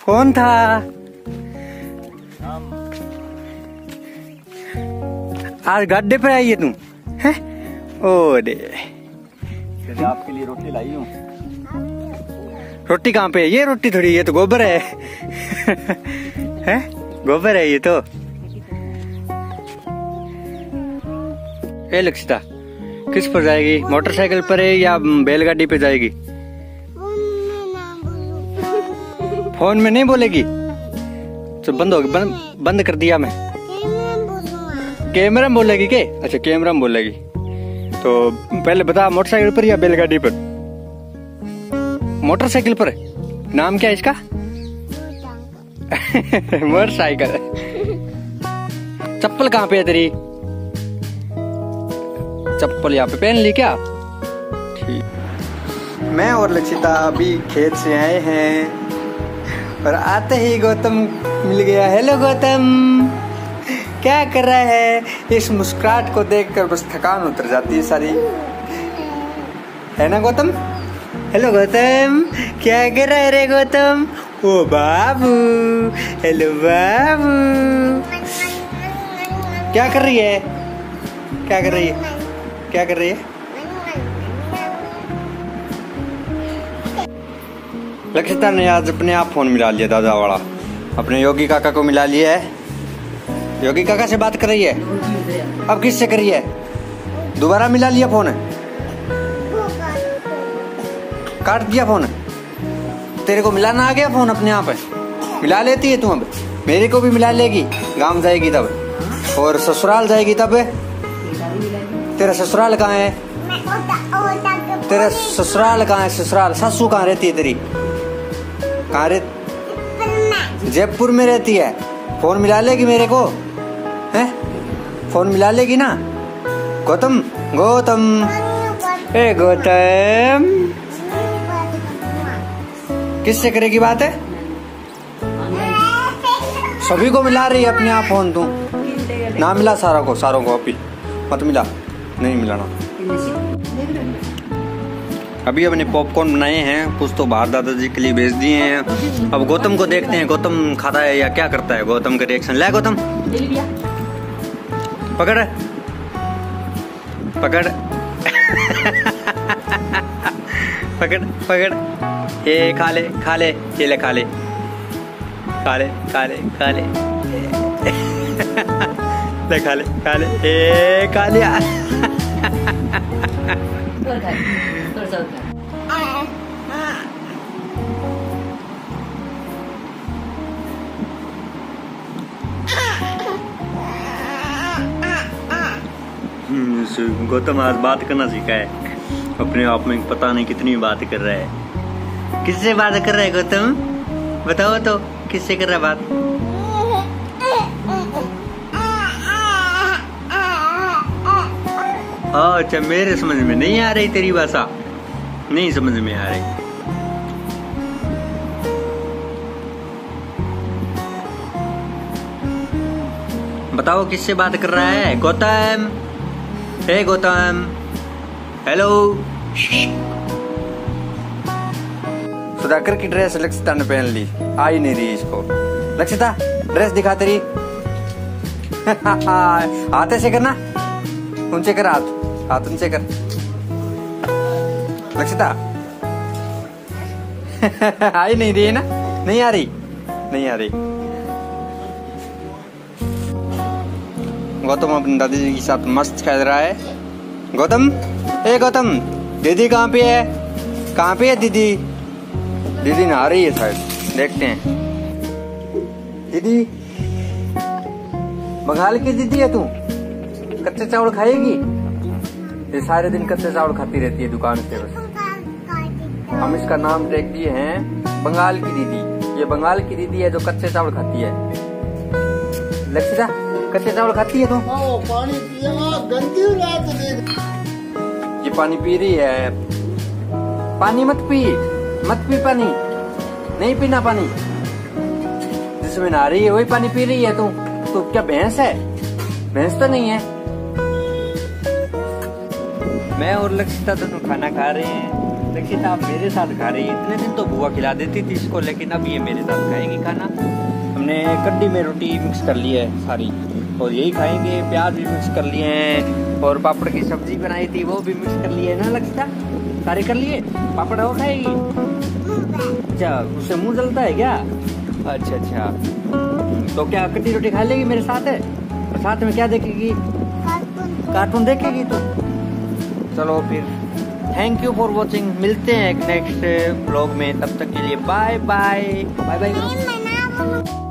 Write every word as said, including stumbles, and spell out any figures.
Phone था। आज गड्ढे पे आई है तू है? ओ दे आपके लिए रोटी लाई हूँ। रोटी कहाँ पे है? ये रोटी थोड़ी, ये तो गोबर है। है गोबर है ये तो। ए लक्षिता किस पर जाएगी? मोटरसाइकिल पर है या बैलगाड़ी पे जाएगी? फोन में नहीं बोलेगी तो बंद हो गया, बंद, बंद कर दिया मैं। कैमरा में बोलेगी के? अच्छा कैमरा में बोलेगी। तो पहले बता मोटरसाइकिल पर या बैलगाड़ी पर? मोटरसाइकिल पर। नाम क्या है इसका? मोटरसाइकिल। चप्पल कहाँ पे है तेरी? चप्पल यहाँ पे पहन ली क्या? ठीक। मैं और लक्षिता अभी खेत से आए हैं और आते ही गौतम मिल गया। हेलो गौतम, क्या कर रहा है? इस मुस्कुराहट को देखकर बस थकान उतर जाती है सारी, है ना गौतम? हेलो गौतम, क्या कर रहा है रे गौतम? ओ बाबू, हेलो बाबू, क्या कर रही है? क्या कर रही है? क्या कर रही है? लक्षिता ने आज अपने आप फोन मिला लिया, दादा वाला। अपने योगी काका को मिला लिया है। योगी काका से बात कर रही है। अब किससे कर रही है? दोबारा मिला लिया फोन, काट दिया फोन। तेरे को मिलाना आ गया फोन अपने आप? मिला लेती है तू। अब मेरे को भी मिला लेगी, गांव जाएगी तब, और ससुराल जाएगी तब। तेरा ससुराल कहाँ है? तेरा ससुराल कहाँ है? ससुराल सासू कहाँ रहती है तेरी? कहाँ रहती? जयपुर में रहती है। फोन मिला लेगी मेरे को? हैं? फोन मिला लेगी ना? गौतम, गौतम, ए गौतम, किससे करेगी बात है? सभी को मिला रही है अपने आप फोन। तू ना मिला सारा को, सारों को अभी मत मिला, नहीं मिलाना। अभी हमने पॉपकॉर्न बनाए हैं, कुछ तो बाहर दादाजी के लिए भेज दिए हैं। अब गौतम को देखते हैं, गौतम खाता है या क्या करता है। गौतम का रिएक्शन। ले गौतम, पकड़ पकड़ पकड़ पकड़। ये खा ले, खा ले, ये ले, खा ले, खा ले, खा ले, खा ले, ले खा ले, खा ले, ए खा लिया। गौतम आज बात करना सीखा है अपने आप में, पता नहीं कितनी बात कर रहा है। किससे बात कर रहा है गौतम? बताओ तो, किससे कर रहा है बात? अच्छा, मेरे समझ में नहीं आ रही तेरी भाषा, नहीं समझ में आ रही। बताओ किससे बात कर रहा है गौतम? Hey Gautam, hello. सुधाकर की ड्रेस लक्षिता ने पहन ली, आ ही नहीं रही इसको। लक्षिता ड्रेस दिखा तेरी। हाथ ऐसे करना, ऊंचे कर हाथ, हाथ ऊंचे कर। लक्षिता आ ही नहीं रही है ना? नहीं आ रही, नहीं आ रही। गौतम अपनी दादी जी के साथ मस्त खेल रहा है। गौतम, ए गौतम, दीदी कहाँ पे है? कहाँ पे है दीदी? दीदी नहा रही है शायद, देखते हैं। दीदी, बंगाल की दीदी है तू? कच्चे चावल खाएगी? ये सारे दिन कच्चे चावल खाती रहती है दुकान से बस। हम इसका नाम देख दिए हैं बंगाल की दीदी। ये बंगाल की दीदी है जो कच्चे चावल खाती है। लक्षिता कच्चे चावल खाती है तू? पानी पिया, गंदी रात देख। ये पानी पी रही है। पानी मत पी, मत पी पानी, नहीं पीना पानी। जिसमें नहा रही है वही पानी पी रही है तू। तो क्या भैंस है? भैंस तो नहीं है। मैं और लक्षिता दोनों खाना खा रहे हैं। लक्षिता आप मेरे साथ खा रही है। इतने दिन तो बुआ खिला देती थी इसको, लेकिन अब ये मेरे साथ खाएंगी खाना। हमने कड्डी में रोटी मिक्स कर ली है सारी, और यही खाएंगे। प्याज भी मिक्स कर लिए हैं, और पापड़ की सब्जी बनाई थी वो भी मिक्स कर लिए ना लक्षिता, सारे कर लिए। पापड़ और खाएगी? अच्छा, उससे मुंह जलता है क्या? अच्छा अच्छा, तो क्या कड्डी रोटी खा लेगी मेरे साथ है? और साथ में क्या देखेगी? कार्टून देखेगी। तो चलो फिर, थैंक यू फॉर वॉचिंग। मिलते हैं एक नेक्स्ट ब्लॉग में, तब तक के लिए बाय बाय। Bye bye.